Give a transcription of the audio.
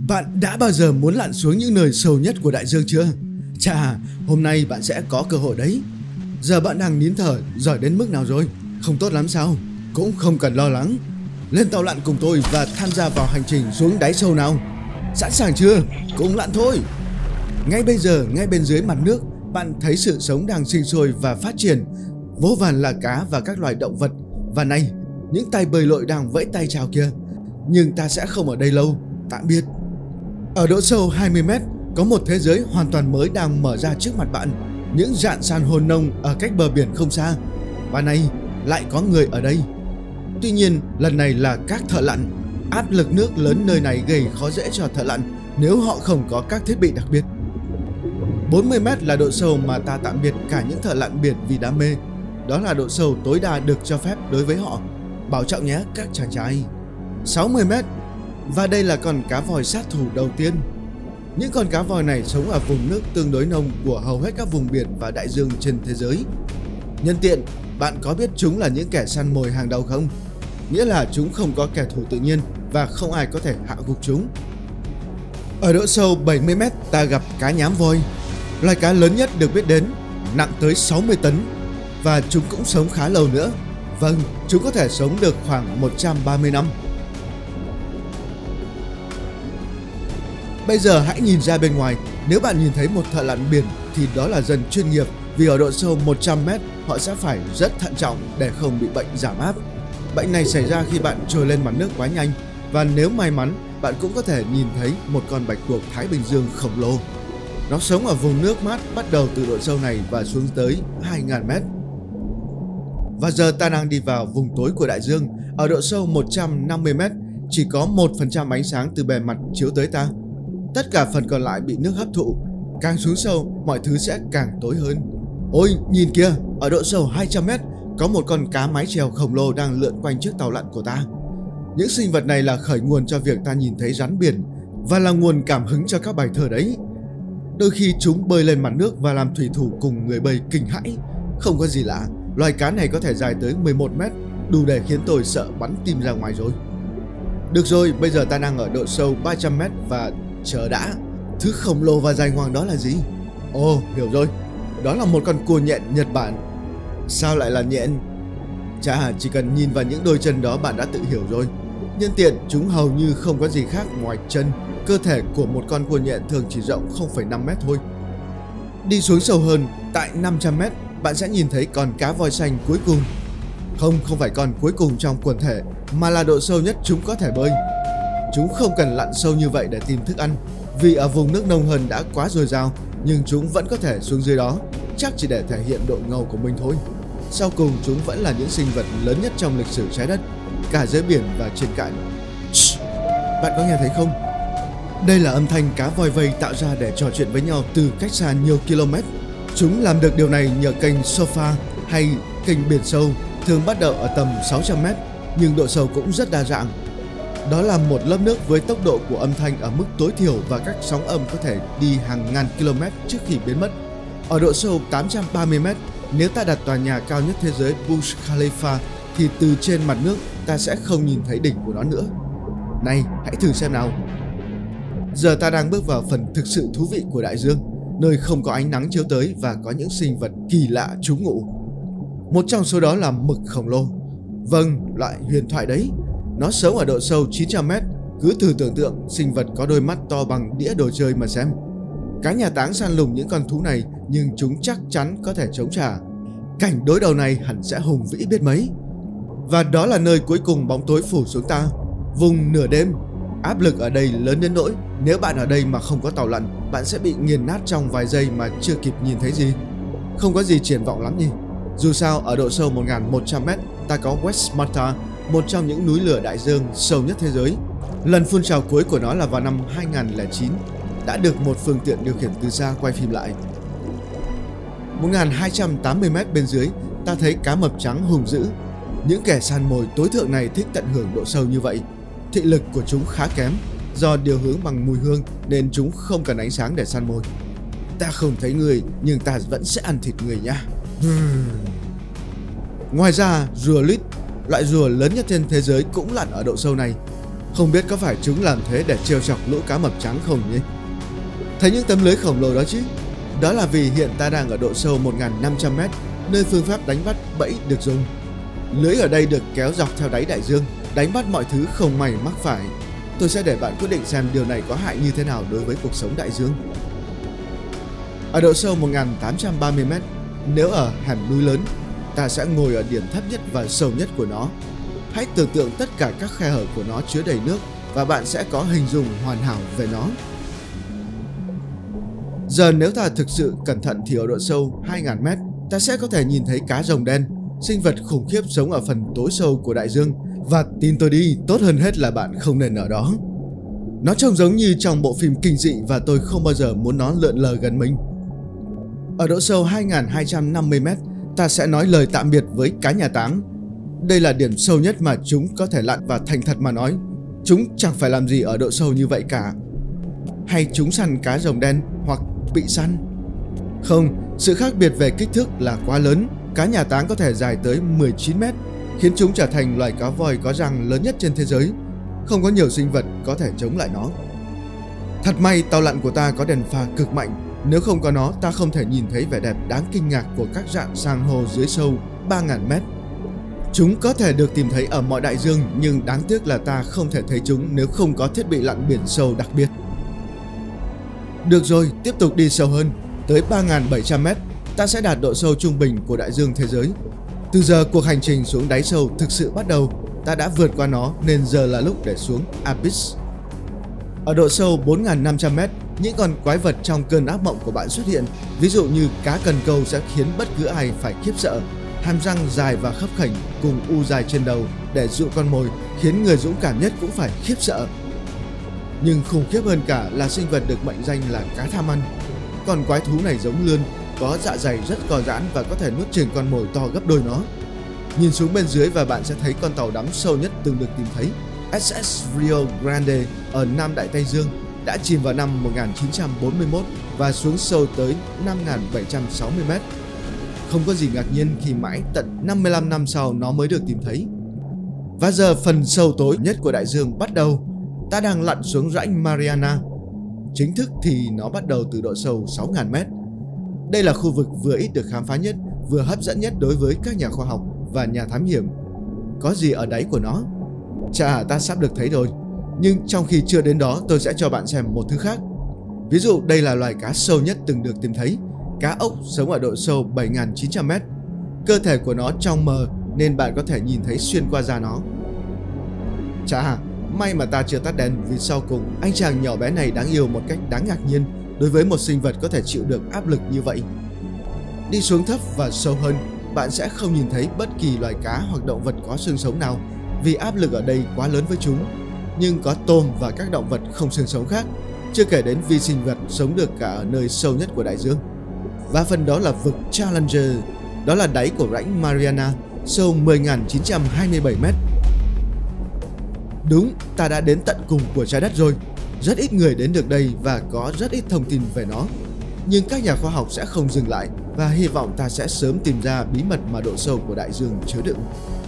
Bạn đã bao giờ muốn lặn xuống những nơi sâu nhất của đại dương chưa? Chà, hôm nay bạn sẽ có cơ hội đấy. Giờ bạn đang nín thở giỏi đến mức nào rồi? Không tốt lắm sao? Cũng không cần lo lắng. Lên tàu lặn cùng tôi và tham gia vào hành trình xuống đáy sâu nào. Sẵn sàng chưa? Cùng lặn thôi. Ngay bây giờ, ngay bên dưới mặt nước, bạn thấy sự sống đang sinh sôi và phát triển. Vô vàn là cá và các loài động vật. Và này, những tay bơi lội đang vẫy tay chào kia. Nhưng ta sẽ không ở đây lâu. Tạm biệt. Ở độ sâu 20 mét, có một thế giới hoàn toàn mới đang mở ra trước mặt bạn. Những rạn san hô nông ở cách bờ biển không xa. Và này, lại có người ở đây. Tuy nhiên, lần này là các thợ lặn. Áp lực nước lớn nơi này gây khó dễ cho thợ lặn nếu họ không có các thiết bị đặc biệt. 40 mét là độ sâu mà ta tạm biệt cả những thợ lặn biển vì đam mê. Đó là độ sâu tối đa được cho phép đối với họ. Bảo trọng nhé các chàng trai. 60 mét. Và đây là con cá voi sát thủ đầu tiên. Những con cá voi này sống ở vùng nước tương đối nông của hầu hết các vùng biển và đại dương trên thế giới. Nhân tiện, bạn có biết chúng là những kẻ săn mồi hàng đầu không? Nghĩa là chúng không có kẻ thù tự nhiên và không ai có thể hạ gục chúng. Ở độ sâu 70 mét, ta gặp cá nhám voi. Loài cá lớn nhất được biết đến, nặng tới 60 tấn. Và chúng cũng sống khá lâu nữa. Vâng, chúng có thể sống được khoảng 130 năm. Bây giờ hãy nhìn ra bên ngoài. Nếu bạn nhìn thấy một thợ lặn biển thì đó là dân chuyên nghiệp, vì ở độ sâu 100 mét họ sẽ phải rất thận trọng để không bị bệnh giảm áp. Bệnh này xảy ra khi bạn trồi lên mặt nước quá nhanh, và nếu may mắn bạn cũng có thể nhìn thấy một con bạch tuộc Thái Bình Dương khổng lồ. Nó sống ở vùng nước mát bắt đầu từ độ sâu này và xuống tới 2.000 mét. Và giờ ta đang đi vào vùng tối của đại dương. Ở độ sâu 150 mét, chỉ có 1% ánh sáng từ bề mặt chiếu tới ta. Tất cả phần còn lại bị nước hấp thụ. Càng xuống sâu, mọi thứ sẽ càng tối hơn. Ôi, nhìn kìa, ở độ sâu 200 mét, có một con cá mái chèo khổng lồ đang lượn quanh chiếc tàu lặn của ta. Những sinh vật này là khởi nguồn cho việc ta nhìn thấy rắn biển, và là nguồn cảm hứng cho các bài thơ đấy. Đôi khi chúng bơi lên mặt nước và làm thủy thủ cùng người bơi kinh hãi. Không có gì lạ, loài cá này có thể dài tới 11 mét, đủ để khiến tôi sợ bắn tim ra ngoài rồi. Được rồi, bây giờ ta đang ở độ sâu 300 mét và chờ đã. Thứ khổng lồ và dài ngoằng đó là gì? Ồ, hiểu rồi. Đó là một con cua nhện Nhật Bản. Sao lại là nhện? Chà, chỉ cần nhìn vào những đôi chân đó bạn đã tự hiểu rồi. Nhân tiện, chúng hầu như không có gì khác ngoài chân. Cơ thể của một con cua nhện thường chỉ rộng 0,5 mét thôi. Đi xuống sâu hơn, tại 500 mét, bạn sẽ nhìn thấy con cá voi xanh cuối cùng. Không phải con cuối cùng trong quần thể, mà là độ sâu nhất chúng có thể bơi. Chúng không cần lặn sâu như vậy để tìm thức ăn, vì ở vùng nước nông hơn đã quá dồi dào, nhưng chúng vẫn có thể xuống dưới đó, chắc chỉ để thể hiện độ ngầu của mình thôi. Sau cùng, chúng vẫn là những sinh vật lớn nhất trong lịch sử trái đất, cả dưới biển và trên cạn. Bạn có nghe thấy không? Đây là âm thanh cá voi vây tạo ra để trò chuyện với nhau từ cách xa nhiều km. Chúng làm được điều này nhờ kênh Sofa hay kênh biển sâu, thường bắt đầu ở tầm 600 mét, nhưng độ sâu cũng rất đa dạng. Đó là một lớp nước với tốc độ của âm thanh ở mức tối thiểu và các sóng âm có thể đi hàng ngàn km trước khi biến mất. Ở độ sâu 830 mét, nếu ta đặt tòa nhà cao nhất thế giới Burj Khalifa thì từ trên mặt nước ta sẽ không nhìn thấy đỉnh của nó nữa. Này, hãy thử xem nào. Giờ ta đang bước vào phần thực sự thú vị của đại dương, nơi không có ánh nắng chiếu tới và có những sinh vật kỳ lạ trú ngụ. Một trong số đó là mực khổng lồ. Vâng, loại huyền thoại đấy. Nó sống ở độ sâu 900 mét. Cứ thử tưởng tượng sinh vật có đôi mắt to bằng đĩa đồ chơi mà xem. Các nhà táng săn lùng những con thú này, nhưng chúng chắc chắn có thể chống trả. Cảnh đối đầu này hẳn sẽ hùng vĩ biết mấy. Và đó là nơi cuối cùng bóng tối phủ xuống ta. Vùng nửa đêm. Áp lực ở đây lớn đến nỗi nếu bạn ở đây mà không có tàu lặn, bạn sẽ bị nghiền nát trong vài giây mà chưa kịp nhìn thấy gì. Không có gì triển vọng lắm nhỉ. Dù sao, ở độ sâu 1.100 mét, ta có West Mata, một trong những núi lửa đại dương sâu nhất thế giới. Lần phun trào cuối của nó là vào năm 2009, đã được một phương tiện điều khiển từ xa quay phim lại. 1.280 mét bên dưới, ta thấy cá mập trắng hùng dữ. Những kẻ săn mồi tối thượng này thích tận hưởng độ sâu như vậy. Thị lực của chúng khá kém, do điều hướng bằng mùi hương nên chúng không cần ánh sáng để săn mồi. Ta không thấy người, nhưng ta vẫn sẽ ăn thịt người nha. Ngoài ra, rùa lít, loại rùa lớn nhất trên thế giới cũng lặn ở độ sâu này. Không biết có phải chúng làm thế để trêu chọc lũ cá mập trắng không nhỉ? Thấy những tấm lưới khổng lồ đó chứ? Đó là vì hiện ta đang ở độ sâu 1.500m, nơi phương pháp đánh bắt bẫy được dùng. Lưới ở đây được kéo dọc theo đáy đại dương, đánh bắt mọi thứ không may mắc phải. Tôi sẽ để bạn quyết định xem điều này có hại như thế nào đối với cuộc sống đại dương. Ở độ sâu 1.830m, nếu ở hẻm núi lớn, ta sẽ ngồi ở điểm thấp nhất và sâu nhất của nó. Hãy tưởng tượng tất cả các khe hở của nó chứa đầy nước và bạn sẽ có hình dung hoàn hảo về nó. Giờ nếu ta thực sự cẩn thận thì ở độ sâu 2.000m, ta sẽ có thể nhìn thấy cá rồng đen, sinh vật khủng khiếp sống ở phần tối sâu của đại dương. Và tin tôi đi, tốt hơn hết là bạn không nên ở đó. Nó trông giống như trong bộ phim kinh dị và tôi không bao giờ muốn nó lượn lờ gần mình. Ở độ sâu 2.250m, ta sẽ nói lời tạm biệt với cá nhà táng. Đây là điểm sâu nhất mà chúng có thể lặn và thành thật mà nói, chúng chẳng phải làm gì ở độ sâu như vậy cả. Hay chúng săn cá rồng đen hoặc bị săn? Không, sự khác biệt về kích thước là quá lớn. Cá nhà táng có thể dài tới 19m, khiến chúng trở thành loài cá voi có răng lớn nhất trên thế giới. Không có nhiều sinh vật có thể chống lại nó. Thật may tàu lặn của ta có đèn pha cực mạnh. Nếu không có nó, ta không thể nhìn thấy vẻ đẹp đáng kinh ngạc của các rạn san hô dưới sâu 3.000m. Chúng có thể được tìm thấy ở mọi đại dương, nhưng đáng tiếc là ta không thể thấy chúng nếu không có thiết bị lặn biển sâu đặc biệt. Được rồi, tiếp tục đi sâu hơn. Tới 3.700m, ta sẽ đạt độ sâu trung bình của đại dương thế giới. Từ giờ cuộc hành trình xuống đáy sâu thực sự bắt đầu. Ta đã vượt qua nó nên giờ là lúc để xuống Abyss. Ở độ sâu 4.500m, những con quái vật trong cơn ác mộng của bạn xuất hiện. Ví dụ như cá cần câu sẽ khiến bất cứ ai phải khiếp sợ. Hàm răng dài và khấp khểnh cùng u dài trên đầu để dụ con mồi khiến người dũng cảm nhất cũng phải khiếp sợ. Nhưng khủng khiếp hơn cả là sinh vật được mệnh danh là cá tham ăn. Con quái thú này giống lươn, có dạ dày rất co giãn và có thể nuốt chửng con mồi to gấp đôi nó. Nhìn xuống bên dưới và bạn sẽ thấy con tàu đắm sâu nhất từng được tìm thấy, SS Rio Grande ở Nam Đại Tây Dương, đã chìm vào năm 1941 và xuống sâu tới 5.760m. Không có gì ngạc nhiên khi mãi tận 55 năm sau nó mới được tìm thấy. Và giờ phần sâu tối nhất của đại dương bắt đầu. Ta đang lặn xuống rãnh Mariana. Chính thức thì nó bắt đầu từ độ sâu 6.000m. Đây là khu vực vừa ít được khám phá nhất, vừa hấp dẫn nhất đối với các nhà khoa học và nhà thám hiểm. Có gì ở đáy của nó? Chà, ta sắp được thấy rồi. Nhưng trong khi chưa đến đó, tôi sẽ cho bạn xem một thứ khác. Ví dụ đây là loài cá sâu nhất từng được tìm thấy. Cá ốc sống ở độ sâu 7.900m. Cơ thể của nó trong mờ nên bạn có thể nhìn thấy xuyên qua da nó. Chà, may mà ta chưa tắt đèn, vì sau cùng anh chàng nhỏ bé này đáng yêu một cách đáng ngạc nhiên đối với một sinh vật có thể chịu được áp lực như vậy. Đi xuống thấp và sâu hơn, bạn sẽ không nhìn thấy bất kỳ loài cá hoặc động vật có xương sống nào vì áp lực ở đây quá lớn với chúng. Nhưng có tôm và các động vật không xương sống khác, chưa kể đến vi sinh vật sống được cả ở nơi sâu nhất của đại dương. Và phần đó là vực Challenger, đó là đáy của rãnh Mariana, sâu 10.927m. Đúng, ta đã đến tận cùng của trái đất rồi. Rất ít người đến được đây và có rất ít thông tin về nó. Nhưng các nhà khoa học sẽ không dừng lại và hy vọng ta sẽ sớm tìm ra bí mật mà độ sâu của đại dương chứa đựng.